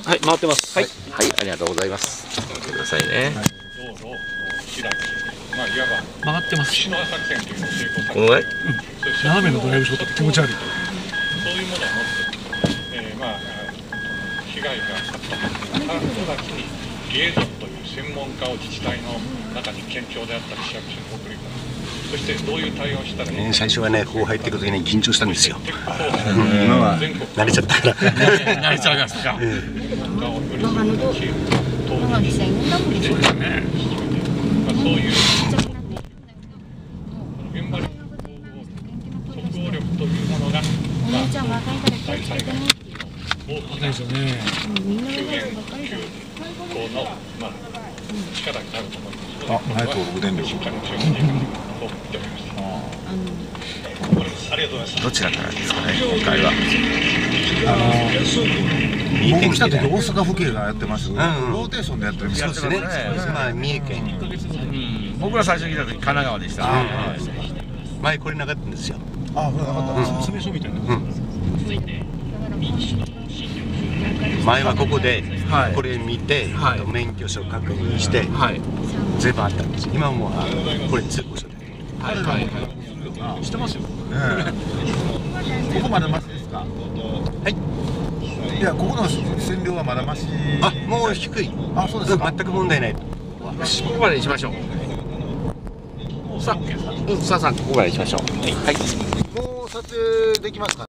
はい、回ってます。 はい、はい、ありがとうございます。待ってくださいね。 道路を開き、まあいわば曲がってます。 福島作戦というのを成功させて、 このぐらい？ 斜めのドライブショットって気持ち悪い。 そういうものを持って、まあ被害があった直ちにリエゾンという専門家を自治体の中に県庁であったり市役所に送り込む。そしてどういう対応をしたらいい？ 最初はね、こう入ってくるときに緊張したんですよ。今は慣れちゃったから。 慣れちゃいましたか。 そういう現場の即応力というものが、大災害の大きな救援・救護の力になると思います。 前と動電力。 しっかり強めていくと思っております。ありがとうございます。 どちらからですかね、今回は。 僕来た時大阪府警がやってます。ローテーションでやってるんですよね。まあ三重県。 僕ら最初に来た時神奈川でした。 前これなかったんですよ。 あ、これなかった。詰め所みたいな。 前はここでこれ見て免許証確認して全部あったんです。今もこれ通行証で。 はいはいはい。してますよ。ここまだマシですか。 はい。 いや、ここの線量はまだマシ。 あ、もう低い。 あ、そうですか。 全く問題ない。 ここまでにしましょう。さあ、ここまでにしましょう。はい。 もう撮影できますか。